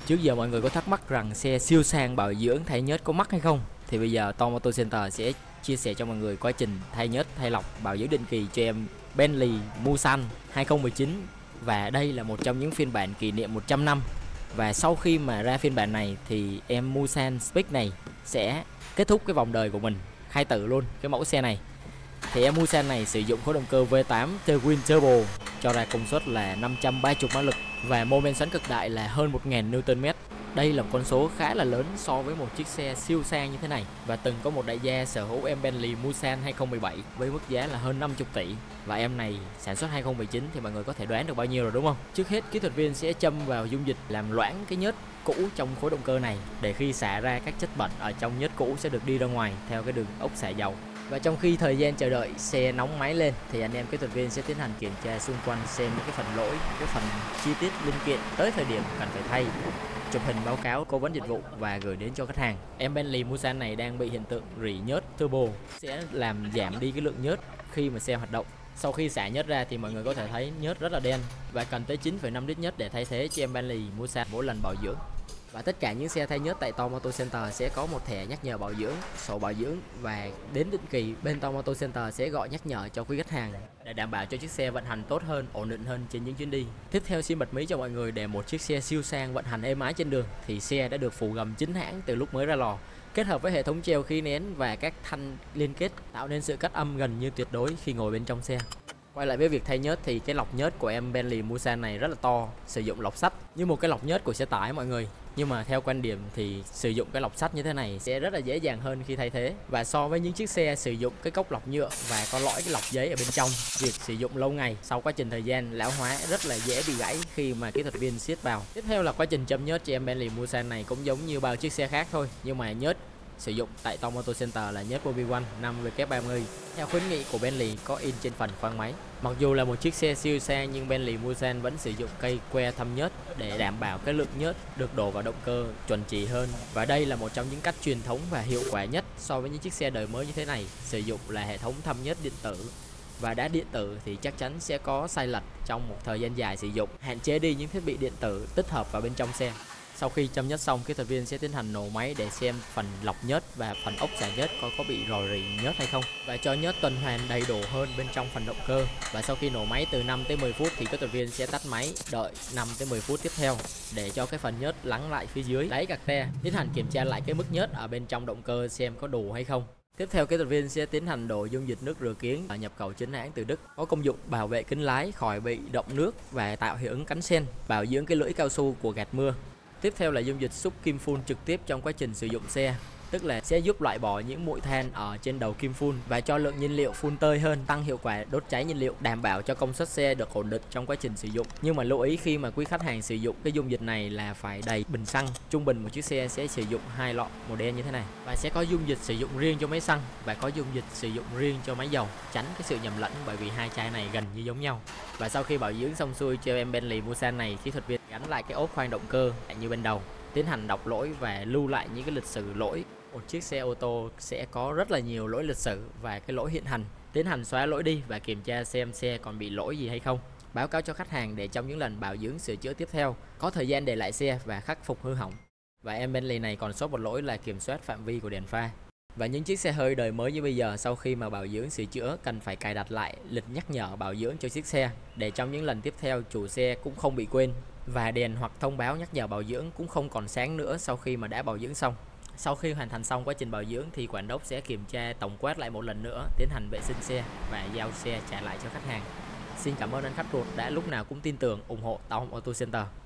Trước giờ mọi người có thắc mắc rằng xe siêu sang bảo dưỡng thay nhớt có mắc hay không? Thì bây giờ Tom Auto Center sẽ chia sẻ cho mọi người quá trình thay nhớt, thay lọc, bảo dưỡng định kỳ cho em Bentley Mulsanne 2019. Và đây là một trong những phiên bản kỷ niệm 100 năm. Và sau khi mà ra phiên bản này thì em Mulsanne Speak này sẽ kết thúc cái vòng đời của mình, khai tử luôn cái mẫu xe này. Thì em Mulsanne này sử dụng khối động cơ V8 Twin Turbo cho ra công suất là 530 mã lực và mô men xoắn cực đại là hơn 1000 Nm. Đây là một con số khá là lớn so với một chiếc xe siêu sang như thế này. Và từng có một đại gia sở hữu em Bentley Mulsanne 2017 với mức giá là hơn 50 tỷ. Và em này sản xuất 2019 thì mọi người có thể đoán được bao nhiêu rồi đúng không? Trước hết kỹ thuật viên sẽ châm vào dung dịch làm loãng cái nhớt cũ trong khối động cơ này, để khi xả ra các chất bẩn ở trong nhớt cũ sẽ được đi ra ngoài theo cái đường ốc xả dầu. Và trong khi thời gian chờ đợi xe nóng máy lên thì anh em kỹ thuật viên sẽ tiến hành kiểm tra xung quanh xem những cái phần lỗi, những cái phần chi tiết linh kiện tới thời điểm cần phải thay, chụp hình báo cáo cố vấn dịch vụ và gửi đến cho khách hàng. Em Bentley Mulsanne này đang bị hiện tượng rỉ nhớt turbo, sẽ làm giảm đi cái lượng nhớt khi mà xe hoạt động. Sau khi xả nhớt ra thì mọi người có thể thấy nhớt rất là đen và cần tới 9,5 lít nhớt để thay thế cho em Bentley Mulsanne mỗi lần bảo dưỡng. Và tất cả những xe thay nhớt tại Tom Auto Center sẽ có một thẻ nhắc nhở bảo dưỡng, sổ bảo dưỡng, và đến định kỳ bên Tom Auto Center sẽ gọi nhắc nhở cho quý khách hàng để đảm bảo cho chiếc xe vận hành tốt hơn, ổn định hơn trên những chuyến đi. Tiếp theo xin bật mí cho mọi người, để một chiếc xe siêu sang vận hành êm ái trên đường thì xe đã được phủ gầm chính hãng từ lúc mới ra lò, kết hợp với hệ thống treo khí nén và các thanh liên kết tạo nên sự cắt âm gần như tuyệt đối khi ngồi bên trong xe. Quay lại với việc thay nhớt thì cái lọc nhớt của em Bentley Mulsanne này rất là to, sử dụng lọc sắt như một cái lọc nhớt của xe tải mọi người. Nhưng mà theo quan điểm thì sử dụng cái lọc sắt như thế này sẽ rất là dễ dàng hơn khi thay thế. Và so với những chiếc xe sử dụng cái cốc lọc nhựa và có lõi cái lọc giấy ở bên trong, việc sử dụng lâu ngày sau quá trình thời gian lão hóa rất là dễ bị gãy khi mà kỹ thuật viên siết vào. Tiếp theo là quá trình châm nhớt cho em Bentley Mulsanne này cũng giống như bao chiếc xe khác thôi, nhưng mà nhớt sử dụng tại Tom Auto Center là nhớt Mobil One 5W30 theo khuyến nghị của Bentley có in trên phần khoang máy. Mặc dù là một chiếc xe siêu sang nhưng Bentley Mulsanne vẫn sử dụng cây que thăm nhớt để đảm bảo cái lượng nhớt được đổ vào động cơ chuẩn chỉ hơn. Và đây là một trong những cách truyền thống và hiệu quả nhất so với những chiếc xe đời mới như thế này, sử dụng là hệ thống thăm nhớt điện tử. Và đã điện tử thì chắc chắn sẽ có sai lệch trong một thời gian dài sử dụng, hạn chế đi những thiết bị điện tử tích hợp vào bên trong xe. Sau khi châm nhớt xong, kỹ thuật viên sẽ tiến hành nổ máy để xem phần lọc nhớt và phần ốc xả nhớt có bị rò rỉ nhớt hay không, và cho nhớt tuần hoàn đầy đủ hơn bên trong phần động cơ. Và sau khi nổ máy từ 5 tới 10 phút thì kỹ thuật viên sẽ tắt máy, đợi 5 tới 10 phút tiếp theo để cho cái phần nhớt lắng lại phía dưới đáy gạc te, tiến hành kiểm tra lại cái mức nhớt ở bên trong động cơ xem có đủ hay không. Tiếp theo kỹ thuật viên sẽ tiến hành đổ dung dịch nước rửa kiếng nhập khẩu chính hãng từ Đức, có công dụng bảo vệ kính lái khỏi bị động nước và tạo hiệu ứng cánh sen, bảo dưỡng cái lưỡi cao su của gạt mưa. Tiếp theo là dung dịch xúc kim phun trực tiếp trong quá trình sử dụng xe, tức là sẽ giúp loại bỏ những bụi than ở trên đầu kim phun và cho lượng nhiên liệu phun tơi hơn, tăng hiệu quả đốt cháy nhiên liệu, đảm bảo cho công suất xe được ổn định trong quá trình sử dụng. Nhưng mà lưu ý khi mà quý khách hàng sử dụng cái dung dịch này là phải đầy bình xăng. Trung bình một chiếc xe sẽ sử dụng 2 lọ màu đen như thế này, và sẽ có dung dịch sử dụng riêng cho máy xăng và có dung dịch sử dụng riêng cho máy dầu, tránh cái sự nhầm lẫn bởi vì hai chai này gần như giống nhau. Và sau khi bảo dưỡng xong xuôi cho em Bentley Mulsanne này, kỹ thuật viên gắn lại cái ốp khoang động cơ như bên đầu, tiến hành đọc lỗi và lưu lại những cái lịch sử lỗi. Một chiếc xe ô tô sẽ có rất là nhiều lỗi lịch sử và cái lỗi hiện hành, tiến hành xóa lỗi đi và kiểm tra xem xe còn bị lỗi gì hay không, báo cáo cho khách hàng để trong những lần bảo dưỡng sửa chữa tiếp theo có thời gian để lại xe và khắc phục hư hỏng. Và em Bentley này còn sót một lỗi là kiểm soát phạm vi của đèn pha. Và những chiếc xe hơi đời mới như bây giờ, sau khi mà bảo dưỡng sửa chữa cần phải cài đặt lại lịch nhắc nhở bảo dưỡng cho chiếc xe để trong những lần tiếp theo chủ xe cũng không bị quên, và đèn hoặc thông báo nhắc nhở bảo dưỡng cũng không còn sáng nữa sau khi mà đã bảo dưỡng xong. Sau khi hoàn thành xong quá trình bảo dưỡng thì quản đốc sẽ kiểm tra tổng quát lại một lần nữa, tiến hành vệ sinh xe và giao xe trả lại cho khách hàng. Xin cảm ơn anh khách ruột đã lúc nào cũng tin tưởng ủng hộ Tom Auto Center.